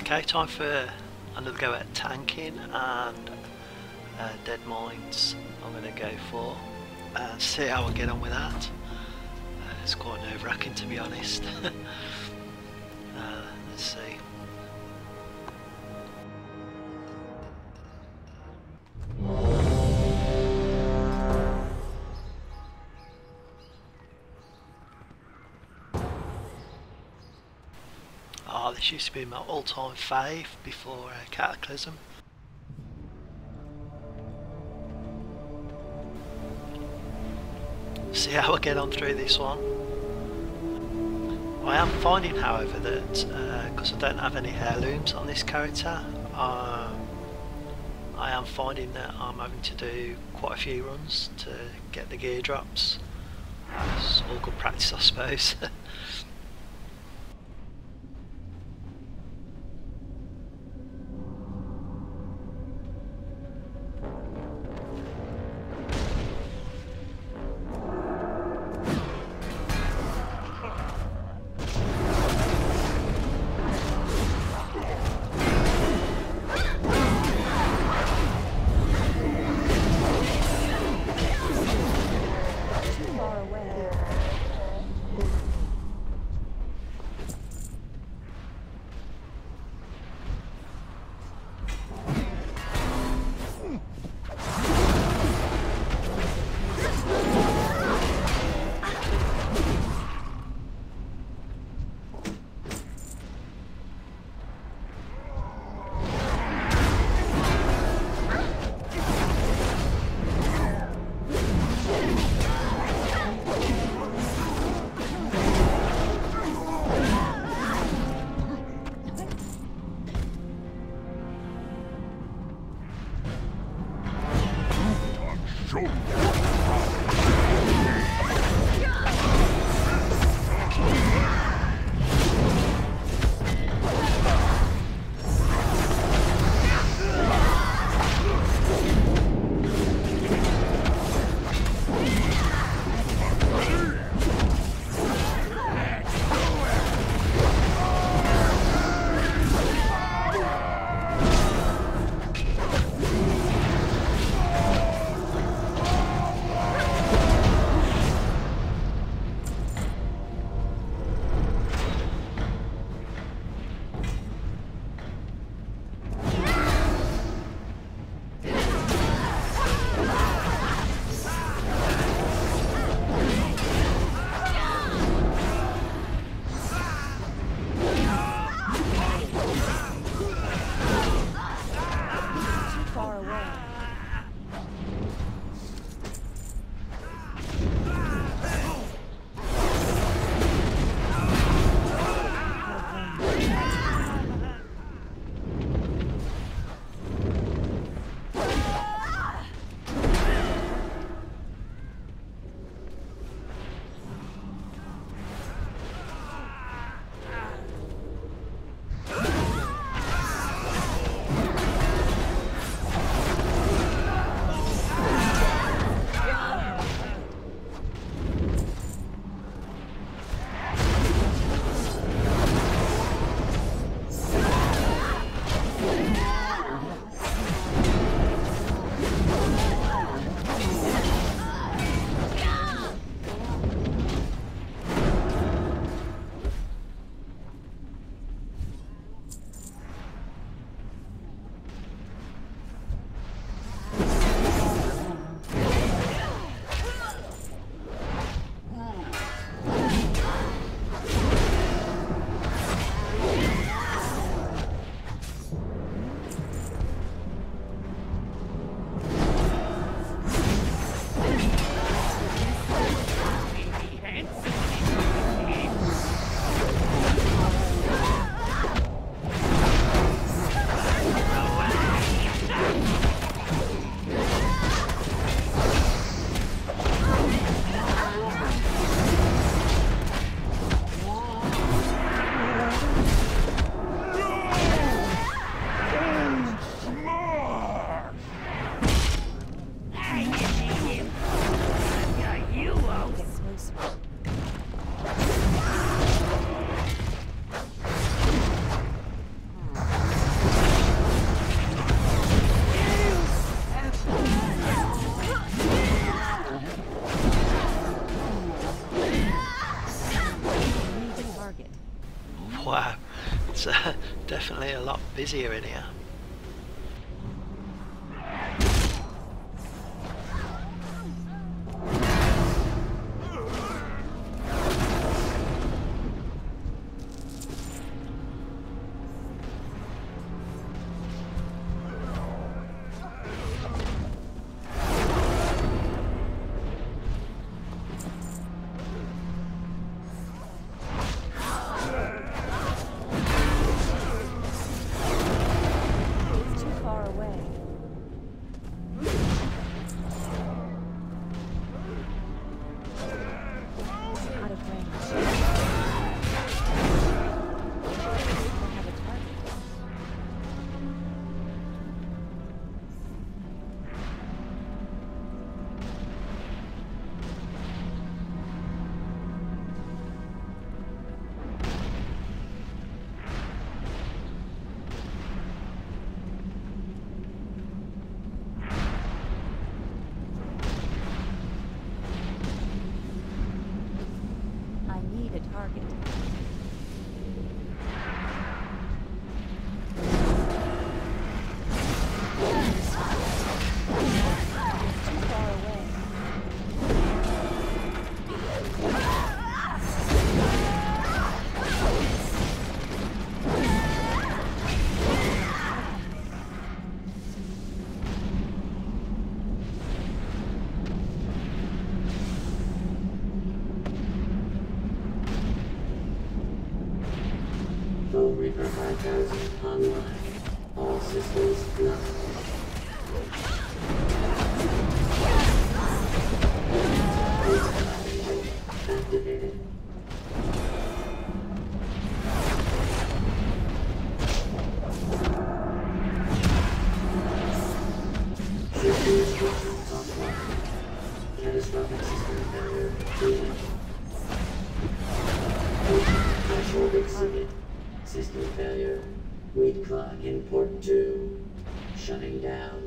Okay, time for another go at tanking, and Deadmines I'm going to go for and see how I get on with that. It's quite nerve-wracking, to be honest. Let's see. Oh, this used to be my all-time fave before Cataclysm. See how I get on through this one. I am finding, however, that because I don't have any heirlooms on this character, I am finding that I'm having to do quite a few runs to get the gear drops. It's all good practice, I suppose. Definitely a lot busier in here. Reaper 5000 online. All systems go. Activated. Safety instructions offline. Catastrophic system failure. Treatment. Threshold exceeded. System failure. Read clock in port 2. Shutting down.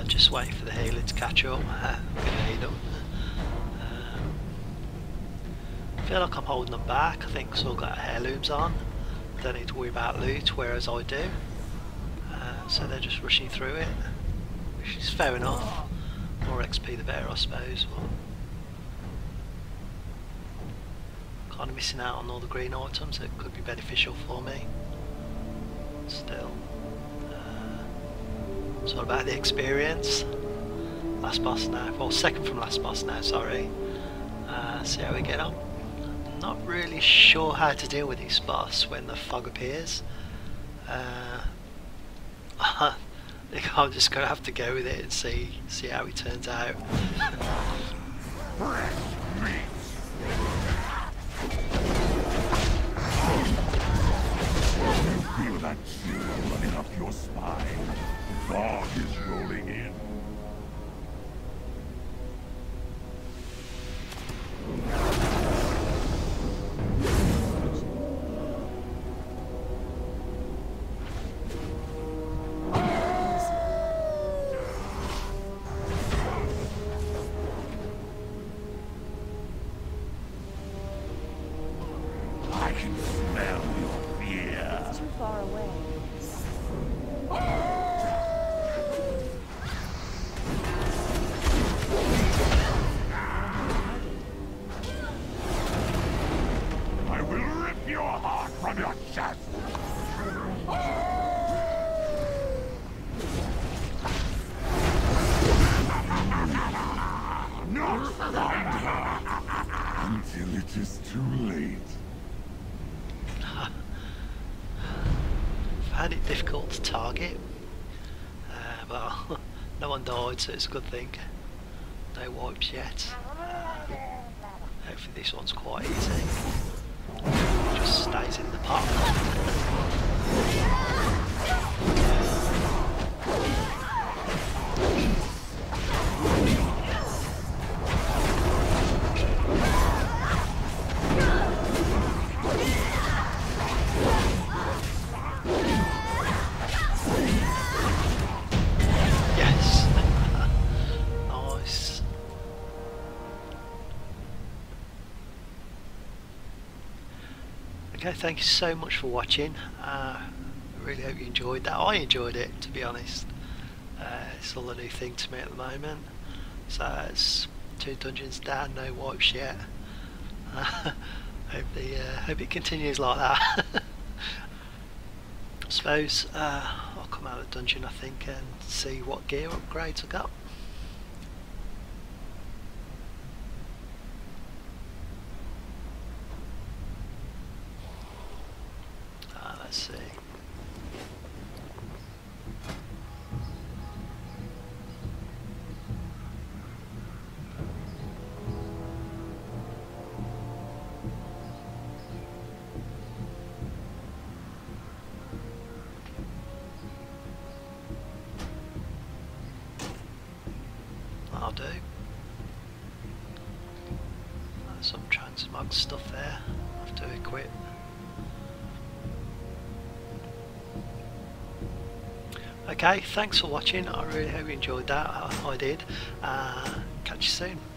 just waiting for the healer to catch up. I'm gonna heal them. I feel like I'm holding them back. I think because I've got heirlooms on, don't need to worry about loot, whereas I do. So they're just rushing through it, which is fair enough. More XP the better, I suppose. But kind of missing out on all the green items that could be beneficial for me. Still, it's all about the experience. Last boss now, well, second from last boss now. Sorry. See how we get on. Not really sure how to deal with this boss when the fog appears. I think I'm just gonna have to go with it and see how it turns out. Feel that chill running up your spine. The fog is rolling in. I can smell your fear. It's too far away. I will rip your heart from your chest. Not find her until it is too late. Found it difficult to target. Well, no one died, so it's a good thing. No wipes yet. Hopefully this one's quite easy. Just stays in the pot. Yes. Nice. Okay, thank you so much for watching. I really hope you enjoyed that. I enjoyed it, to be honest. It's all a new thing to me at the moment. So it's 2 dungeons down, no wipes yet. Hope it continues like that. I suppose I'll come out of the dungeon, I think, and see what gear upgrades I got. Let's see. I'll do. Some transmog stuff there. I have to equip. Okay, thanks for watching. I really hope you enjoyed that. I did. Catch you soon.